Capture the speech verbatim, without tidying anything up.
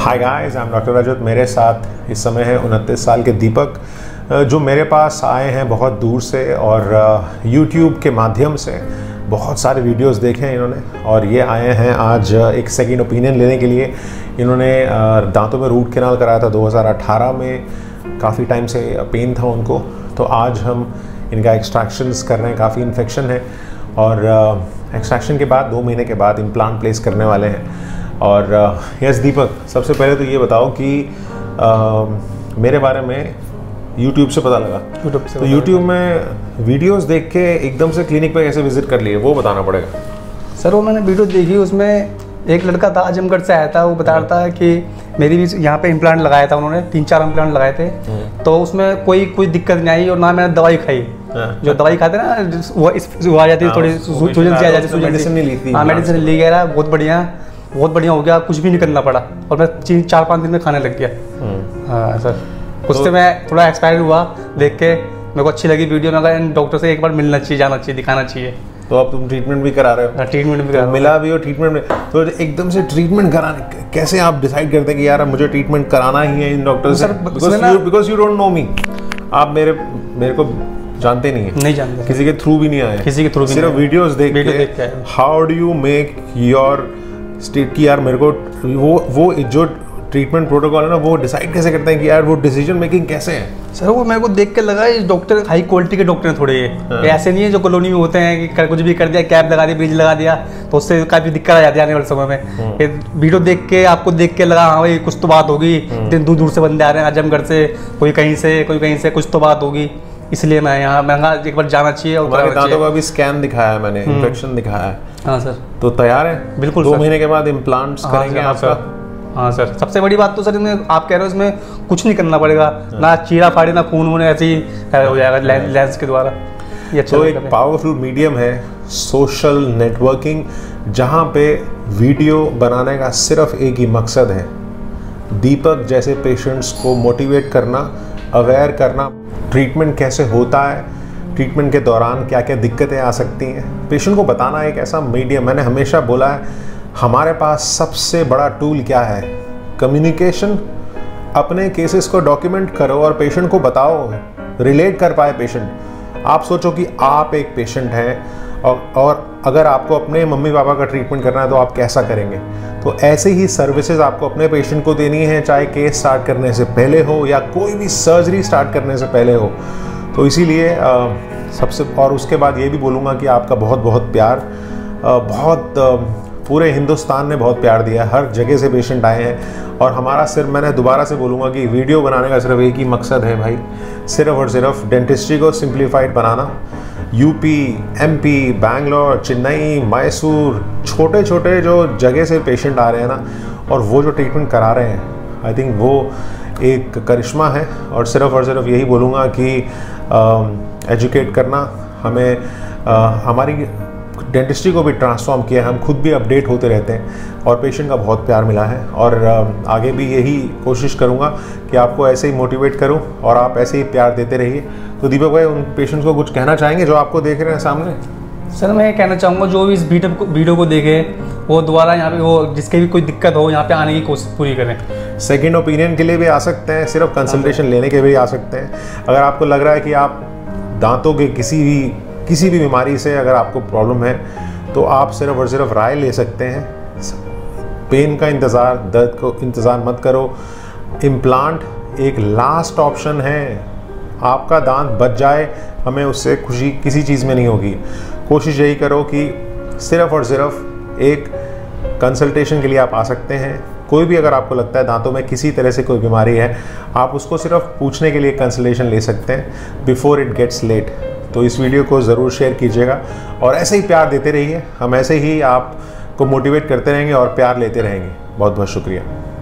Hi guys, I am doctor Rajat. मेरे साथ इस समय है उनतीस साल के दीपक, जो मेरे पास आए हैं बहुत दूर से और यूट्यूब के माध्यम से बहुत सारे वीडियोस देखे हैं इन्होंने, और ये आए हैं आज एक सेकंड ओपिनियन लेने के लिए। इन्होंने दांतों में रूट कैनाल कराया था दो हज़ार अठारह में, काफ़ी टाइम से पेन था उनको, तो आज हम इनका एक्सट्रैक्शंस कर रहे हैं। काफ़ी इन्फेक्शन है और एक्सट्रैक्शन के बाद दो महीने के बाद इम्प्लांट प्लेस करने वाले हैं। और यस दीपक, सबसे पहले तो ये बताओ कि आ, मेरे बारे में यूट्यूब से पता लगा, यूट्यूब से तो यूट्यूब में वीडियोस देख के एकदम से क्लिनिक पे कैसे विजिट कर लिए, वो बताना पड़ेगा। सर वो मैंने वीडियो देखी, उसमें एक लड़का था आजमगढ़ से आया था, वो बता रहा था कि मेरी भी यहाँ पे इम्प्लांट लगाया था उन्होंने, तीन चार इम्प्लांट लगाए थे, तो उसमें कोई कोई दिक्कत नहीं आई और ना मैंने दवाई खाई। जो दवाई खाते ना वो इस वो आ जाती है, थोड़ी सूजन सी आ जाती है, मेडिसिन नहीं ली थी। हाँ मेडिसिन ली गया, बहुत बढ़िया बहुत बढ़िया हो गया, कुछ भी नहीं करना पड़ा और मैं तीन चार पाँच दिन में खाने लग गया। हाँ सर, उससे मैं थोड़ा एक्सपायर हुआ, देख के मेरे को अच्छी लगी वीडियो में, अगर डॉक्टर से एक बार मिलना चाहिए, जाना चाहिए, दिखाना चाहिए। तो अब तुम ट्रीटमेंट भी करा रहे हो? ट्रीटमेंट भी करा, मिला भी हो ट्रीटमेंट में, तो एकदम से ट्रीटमेंट कराने कैसे आप डिसाइड करते हैं कि यार मुझे ट्रीटमेंट कराना ही है इन डॉक्टर से? Because you don't know me, आप मेरे मेरे को जानते नहीं है, नहीं जानते, किसी के थ्रू भी नहीं आए, किसी के थ्रू भी सिर्फ वीडियोस देख के। How do you make your state की यार मेरे को वो वो जो ट्रीटमेंट प्रोटोकॉल है ना, वो डिसाइड कैसे करते हैं कि यार वो डिसीजन मेकिंग कैसे है? सर वो मेरे को देख के लगा ये डॉक्टर हाई क्वालिटी के डॉक्टर हैं थोड़े, ये हाँ। ऐसे नहीं है जो कॉलोनी में होते हैं कि कुछ भी कर दिया, कैप लगा दी, ब्रिज लगा दिया, तो उससे काफ़ी दिक्कत आ जाती है आने वाले समय में। ये वीडियो देख के आपको देख के लगा हाँ भाई कुछ तो बात होगी, इतने दूर दूर से बंदे आ रहे हैं आजमगढ़ से, कोई कहीं से कोई कहीं से, कुछ तो बात होगी, इसलिए मैं यहाँ महंगा एक बार जाना चाहिए। और दांतों का भी स्कैन दिखाया है मैंने, इन्फेक्शन दिखाया है। हाँ सर, तो तैयार है? बिल्कुल, दो महीने के बाद इम्प्लांट्स करेंगे आपका? हाँ सर, सबसे बड़ी बात तो सर इसमें आप कह रहे हो इसमें कुछ नहीं करना पड़ेगा, ना चीरा फाड़ी ना खून होने, ऐसे ही हो जाएगा लेंस के द्वारा। ये अच्छा तो एक पावरफुल मीडियम है सोशल नेटवर्किंग, जहाँ पे वीडियो बनाने का सिर्फ एक ही मकसद है, दीपक जैसे पेशेंट्स को मोटिवेट करना, अवेयर करना, ट्रीटमेंट कैसे होता है, ट्रीटमेंट के दौरान क्या क्या दिक्कतें आ सकती हैं, पेशेंट को बताना एक ऐसा मीडियम। मैंने हमेशा बोला है हमारे पास सबसे बड़ा टूल क्या है? कम्युनिकेशन। अपने केसेस को डॉक्यूमेंट करो और पेशेंट को बताओ, रिलेट कर पाए पेशेंट। आप सोचो कि आप एक पेशेंट हैं और, और अगर आपको अपने मम्मी पापा का ट्रीटमेंट करना है तो आप कैसा करेंगे? तो ऐसे ही सर्विसेज आपको अपने पेशेंट को देनी है, चाहे केस स्टार्ट करने से पहले हो या कोई भी सर्जरी स्टार्ट करने से पहले हो। तो इसीलिए सबसे, और उसके बाद ये भी बोलूँगा कि आपका बहुत बहुत प्यार, आ, बहुत आ, पूरे हिंदुस्तान ने बहुत प्यार दिया, हर जगह से पेशेंट आए हैं। और हमारा सिर्फ, मैंने दोबारा से बोलूँगा कि वीडियो बनाने का सिर्फ एक ही मकसद है भाई, सिर्फ और सिर्फ डेंटिस्ट्री को सिंप्लीफाइड बनाना। यूपी, एमपी, बैंगलोर, चेन्नई, मैसूर, छोटे छोटे जो जगह से पेशेंट आ रहे हैं ना, और वो जो ट्रीटमेंट करा रहे हैं, आई थिंक वो एक करिश्मा है। और सिर्फ और सिर्फ यही बोलूँगा कि एजुकेट करना, हमें आ, हमारी डेंटिस्ट्री को भी ट्रांसफॉर्म किया है, हम खुद भी अपडेट होते रहते हैं और पेशेंट का बहुत प्यार मिला है। और आगे भी यही कोशिश करूँगा कि आपको ऐसे ही मोटिवेट करूँ और आप ऐसे ही प्यार देते रहिए। तो दीपक भाई, उन पेशेंट्स को कुछ कहना चाहेंगे जो आपको देख रहे हैं सामने? सर मैं ये कहना चाहूँगा जो भी इस वीडियो को वीडियो को देखे वो दोबारा यहाँ पे, वो जिसके भी कोई दिक्कत हो यहाँ पे आने की कोशिश पूरी करें। सेकेंड ओपिनियन के लिए भी आ सकते हैं, सिर्फ कंसल्टेशन लेने के भी आ सकते हैं। अगर आपको लग रहा है कि आप दांतों के किसी भी किसी भी बीमारी से अगर आपको प्रॉब्लम है, तो आप सिर्फ और सिर्फ राय ले सकते हैं। पेन का इंतज़ार, दर्द को इंतज़ार मत करो। इम्प्लांट एक लास्ट ऑप्शन है, आपका दांत बच जाए, हमें उससे खुशी किसी चीज़ में नहीं होगी। कोशिश यही करो कि सिर्फ और सिर्फ एक कंसल्टेशन के लिए आप आ सकते हैं। कोई भी अगर आपको लगता है दांतों में किसी तरह से कोई बीमारी है, आप उसको सिर्फ पूछने के लिए कंसल्टेशन ले सकते हैं बिफोर इट गेट्स लेट। तो इस वीडियो को ज़रूर शेयर कीजिएगा और ऐसे ही प्यार देते रहिए, हम ऐसे ही आपको मोटिवेट करते रहेंगे और प्यार लेते रहेंगे। बहुत बहुत शुक्रिया।